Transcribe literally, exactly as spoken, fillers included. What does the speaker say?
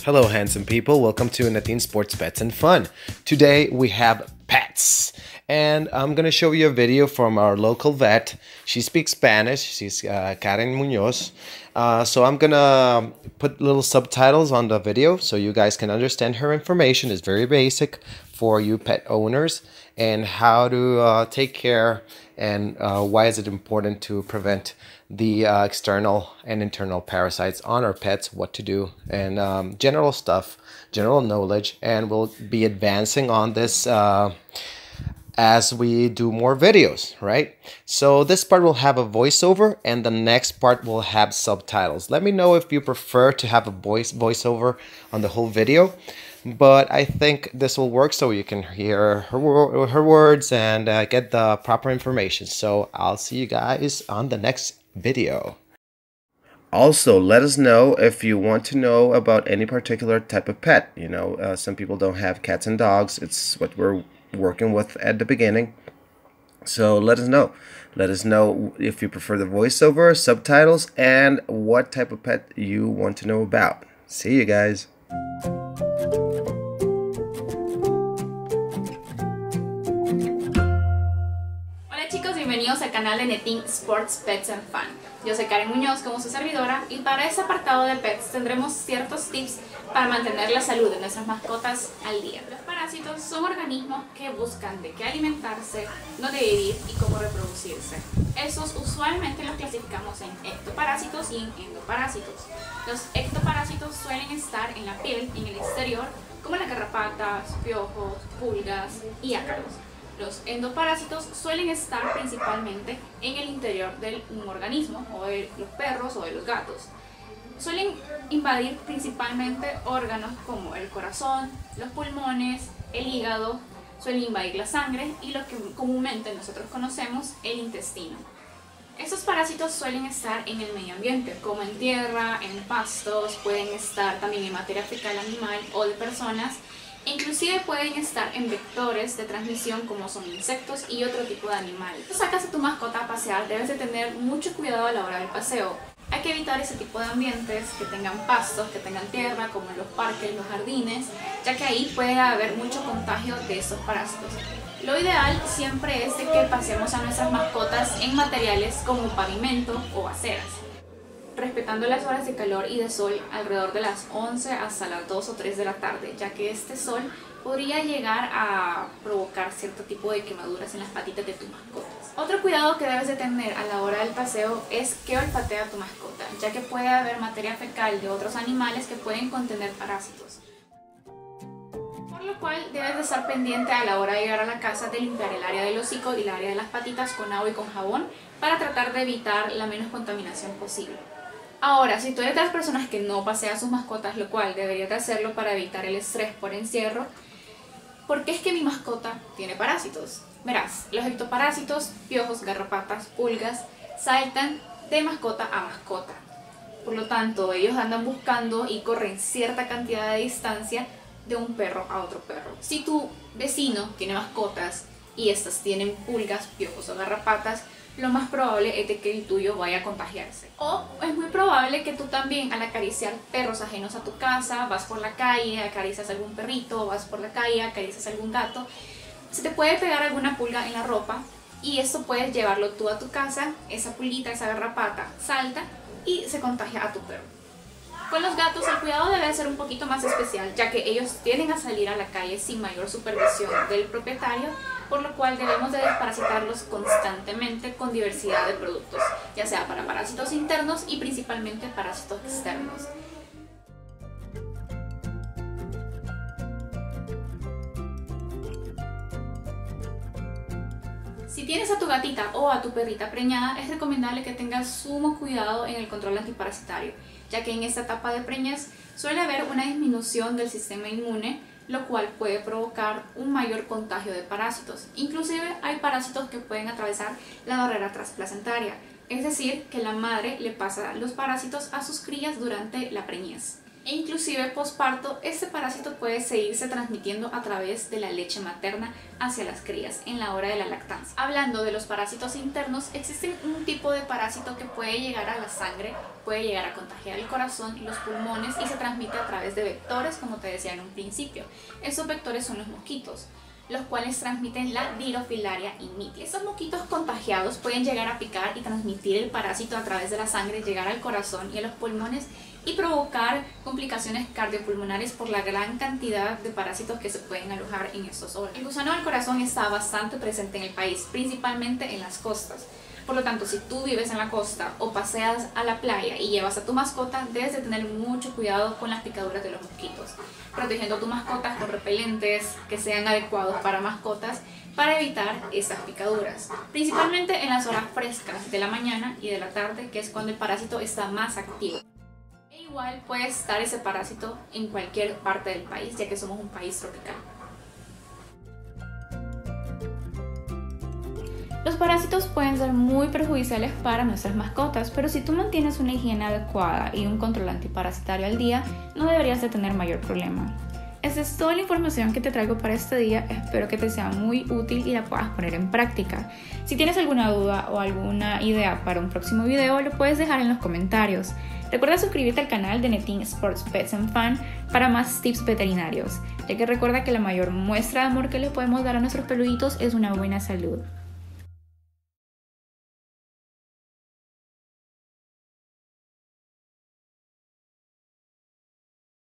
Hello handsome people, welcome to Natin Sports Pets and Fun. Today we have pets and I'm gonna show you a video from our local vet. She speaks Spanish, she's uh, Karen Munoz. Uh, so I'm gonna put little subtitles on the video so you guys can understand her information. It's very basic for you pet owners and how to uh, take care and uh, why is it important to prevent the uh, external and internal parasites on our pets, what to do, and um, general stuff, general knowledge. And we'll be advancing on this uh, as we do more videos, right? So this part will have a voiceover and the next part will have subtitles. Let me know if you prefer to have a voice voiceover on the whole video, but I think this will work so you can hear her, her words and uh, get the proper information. So I'll see you guys on the next video. Also, let us know if you want to know about any particular type of pet. You know, uh, some people don't have cats and dogs. It's what we're working with at the beginning. So let us know. Let us know if you prefer the voiceover, subtitles, and what type of pet you want to know about. See you guys. Bienvenidos al canal de Natin Sports Pets and Fun. Yo soy Karen Muñoz como su servidora y para ese apartado de pets tendremos ciertos tips para mantener la salud de nuestras mascotas al día. Los parásitos son organismos que buscan de qué alimentarse, dónde vivir y cómo reproducirse. Esos usualmente los clasificamos en ectoparásitos y en endoparásitos. Los ectoparásitos suelen estar en la piel, en el exterior, como las garrapatas, piojos, pulgas y ácaros. Los endoparásitos suelen estar principalmente en el interior de un organismo, o de los perros o de los gatos. Suelen invadir principalmente órganos como el corazón, los pulmones, el hígado, suelen invadir la sangre y lo que comúnmente nosotros conocemos, el intestino. Estos parásitos suelen estar en el medio ambiente, como en tierra, en pastos, pueden estar también en materia fecal animal o de personas. Inclusive pueden estar en vectores de transmisión como son insectos y otro tipo de animales. Si sacas a tu mascota a pasear, debes de tener mucho cuidado a la hora del paseo. Hay que evitar ese tipo de ambientes que tengan pastos, que tengan tierra, como en los parques, los jardines, ya que ahí puede haber mucho contagio de esos parásitos. Lo ideal siempre es de que paseemos a nuestras mascotas en materiales como pavimento o aceras, respetando las horas de calor y de sol alrededor de las once hasta las dos o tres de la tarde, ya que este sol podría llegar a provocar cierto tipo de quemaduras en las patitas de tus mascotas. Otro cuidado que debes de tener a la hora del paseo es que olfatea tu mascota, ya que puede haber materia fecal de otros animales que pueden contener parásitos. Por lo cual debes de estar pendiente a la hora de llegar a la casa de limpiar el área del hocico y el área de las patitas con agua y con jabón para tratar de evitar la menos contaminación posible. Ahora, si tú eres de las personas que no pasea a sus mascotas, lo cual deberías de hacerlo para evitar el estrés por encierro, ¿por qué es que mi mascota tiene parásitos? Verás, los ectoparásitos, piojos, garrapatas, pulgas, saltan de mascota a mascota. Por lo tanto, ellos andan buscando y corren cierta cantidad de distancia de un perro a otro perro. Si tu vecino tiene mascotas y estas tienen pulgas, piojos o garrapatas, lo más probable es de que el tuyo vaya a contagiarse. O es muy probable que tú también, al acariciar perros ajenos a tu casa, vas por la calle, acaricias a algún perrito, vas por la calle, acaricias a algún gato, se te puede pegar alguna pulga en la ropa y esto puedes llevarlo tú a tu casa, esa pulguita, esa garrapata salta y se contagia a tu perro. Con los gatos el cuidado debe ser un poquito más especial, ya que ellos tienden a salir a la calle sin mayor supervisión del propietario, por lo cual debemos de desparasitarlos constantemente con diversidad de productos, ya sea para parásitos internos y principalmente parásitos externos. Si tienes a tu gatita o a tu perrita preñada, es recomendable que tengas sumo cuidado en el control antiparasitario, ya que en esta etapa de preñez suele haber una disminución del sistema inmune, lo cual puede provocar un mayor contagio de parásitos. Inclusive hay parásitos que pueden atravesar la barrera transplacentaria, es decir, que la madre le pasa los parásitos a sus crías durante la preñez. E inclusive posparto, este parásito puede seguirse transmitiendo a través de la leche materna hacia las crías en la hora de la lactancia. Hablando de los parásitos internos, existe un tipo de parásito que puede llegar a la sangre, puede llegar a contagiar el corazón y los pulmones y se transmite a través de vectores, como te decía en un principio. Estos vectores son los mosquitos, los cuales transmiten la Dirofilaria imiti. Estos mosquitos contagiados pueden llegar a picar y transmitir el parásito a través de la sangre, llegar al corazón y a los pulmones y provocar complicaciones cardiopulmonares por la gran cantidad de parásitos que se pueden alojar en estos órganos. El gusano del corazón está bastante presente en el país, principalmente en las costas. Por lo tanto, si tú vives en la costa o paseas a la playa y llevas a tu mascota, debes de tener mucho cuidado con las picaduras de los mosquitos, protegiendo a tu mascota con repelentes que sean adecuados para mascotas para evitar estas picaduras, principalmente en las horas frescas de la mañana y de la tarde, que es cuando el parásito está más activo. E igual puede estar ese parásito en cualquier parte del país, ya que somos un país tropical. Los parásitos pueden ser muy perjudiciales para nuestras mascotas, pero si tú mantienes una higiene adecuada y un control antiparasitario al día, no deberías de tener mayor problema. Esa es toda la información que te traigo para este día, espero que te sea muy útil y la puedas poner en práctica. Si tienes alguna duda o alguna idea para un próximo video, lo puedes dejar en los comentarios. Recuerda suscribirte al canal de Netin Sports Pets and Fun para más tips veterinarios, ya que recuerda que la mayor muestra de amor que le podemos dar a nuestros peluditos es una buena salud.